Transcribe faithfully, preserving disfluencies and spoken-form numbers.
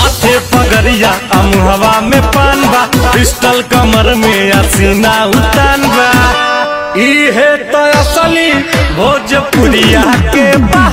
माथे पगड़िया अमुहवा में पान बा, पिस्टल कमर में असीना उतान बा। इहे तो असली भोजपुरिया के बा।